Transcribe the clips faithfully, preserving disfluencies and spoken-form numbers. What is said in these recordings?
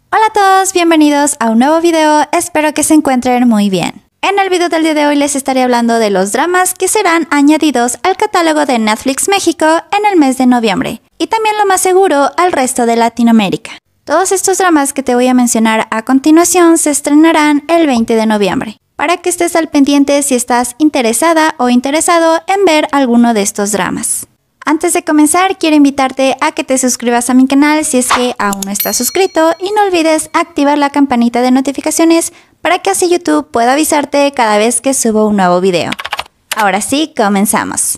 Hola a todos, bienvenidos a un nuevo video, espero que se encuentren muy bien. En el video del día de hoy les estaré hablando de los dramas que serán añadidos al catálogo de Netflix México en el mes de noviembre, y también lo más seguro al resto de Latinoamérica. Todos estos dramas que te voy a mencionar a continuación se estrenarán el veinte de noviembre, para que estés al pendiente si estás interesada o interesado en ver alguno de estos dramas. Antes de comenzar, quiero invitarte a que te suscribas a mi canal si es que aún no estás suscrito y no olvides activar la campanita de notificaciones para que así YouTube pueda avisarte cada vez que subo un nuevo video. Ahora sí, comenzamos.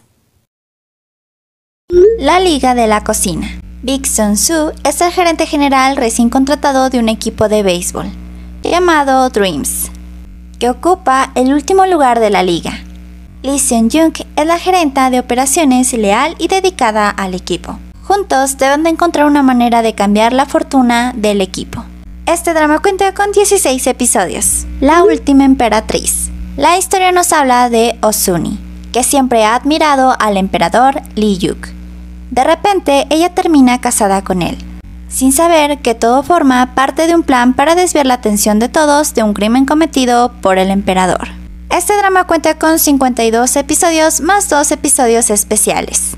La Liga de la Cocina. Baek Sun-soo es el gerente general recién contratado de un equipo de béisbol, llamado Dreams, que ocupa el último lugar de la liga. Lee Seung-jung es la gerenta de operaciones leal y dedicada al equipo. Juntos deben de encontrar una manera de cambiar la fortuna del equipo. Este drama cuenta con dieciséis episodios. La última emperatriz. La historia nos habla de Oh-suni, que siempre ha admirado al emperador Lee Yuk. De repente, ella termina casada con él, sin saber que todo forma parte de un plan para desviar la atención de todos de un crimen cometido por el emperador. Este drama cuenta con cincuenta y dos episodios más dos episodios especiales.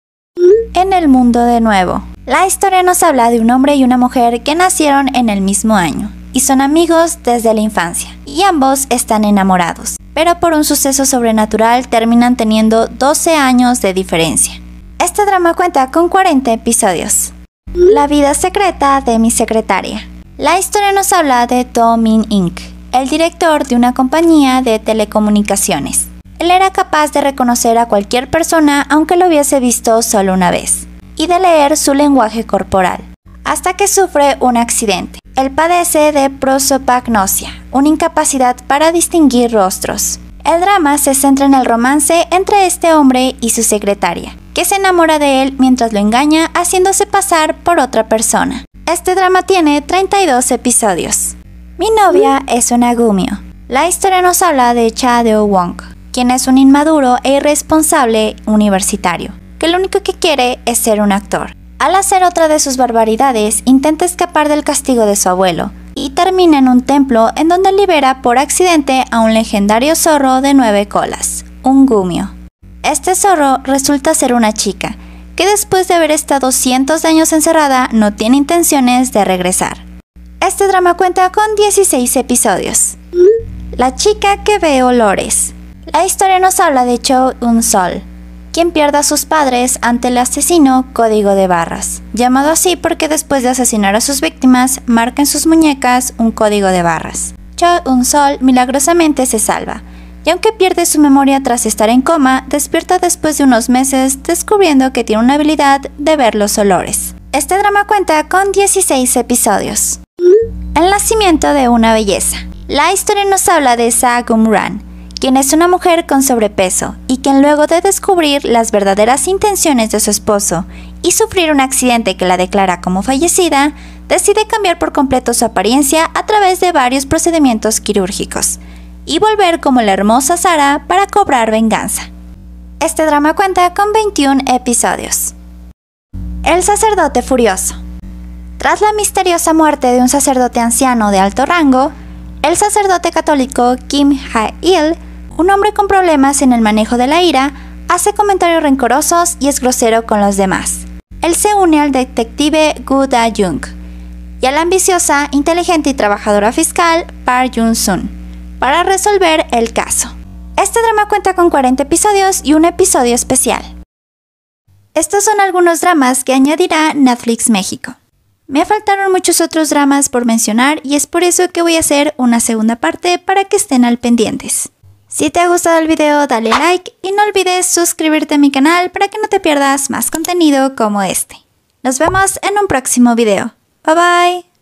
En el mundo de nuevo. La historia nos habla de un hombre y una mujer que nacieron en el mismo año y son amigos desde la infancia, y ambos están enamorados, pero por un suceso sobrenatural terminan teniendo doce años de diferencia. Este drama cuenta con cuarenta episodios. La vida secreta de mi secretaria. La historia nos habla de Do Min incorporated, el director de una compañía de telecomunicaciones. Él era capaz de reconocer a cualquier persona aunque lo hubiese visto solo una vez, y de leer su lenguaje corporal, hasta que sufre un accidente. Él padece de prosopagnosia, una incapacidad para distinguir rostros. El drama se centra en el romance entre este hombre y su secretaria, que se enamora de él mientras lo engaña haciéndose pasar por otra persona. Este drama tiene treinta y dos episodios. Mi novia es una gumio. La historia nos habla de Cha Do-won, quien es un inmaduro e irresponsable universitario, que lo único que quiere es ser un actor. Al hacer otra de sus barbaridades, intenta escapar del castigo de su abuelo, y termina en un templo en donde libera por accidente a un legendario zorro de nueve colas, un gumio. Este zorro resulta ser una chica, que después de haber estado cientos de años encerrada, no tiene intenciones de regresar. Este drama cuenta con dieciséis episodios. La chica que ve olores. La historia nos habla de Cho Un-sol, quien pierde a sus padres ante el asesino Código de Barras, llamado así porque después de asesinar a sus víctimas, marca en sus muñecas un código de barras. Cho Un-sol milagrosamente se salva, y aunque pierde su memoria tras estar en coma, despierta después de unos meses descubriendo que tiene una habilidad de ver los olores. Este drama cuenta con dieciséis episodios. El nacimiento de una belleza. La historia nos habla de Sa Gum-ran, quien es una mujer con sobrepeso y quien luego de descubrir las verdaderas intenciones de su esposo y sufrir un accidente que la declara como fallecida, decide cambiar por completo su apariencia a través de varios procedimientos quirúrgicos y volver como la hermosa Sara para cobrar venganza. Este drama cuenta con veintiún episodios. El sacerdote furioso. Tras la misteriosa muerte de un sacerdote anciano de alto rango, el sacerdote católico Kim Ha-il, un hombre con problemas en el manejo de la ira, hace comentarios rencorosos y es grosero con los demás. Él se une al detective Gu Da-jung y a la ambiciosa, inteligente y trabajadora fiscal Park Jun-sun para resolver el caso. Este drama cuenta con cuarenta episodios y un episodio especial. Estos son algunos dramas que añadirá Netflix México. Me faltaron muchos otros dramas por mencionar y es por eso que voy a hacer una segunda parte para que estén al pendientes. Si te ha gustado el video, dale like y no olvides suscribirte a mi canal para que no te pierdas más contenido como este. Nos vemos en un próximo video. Bye bye.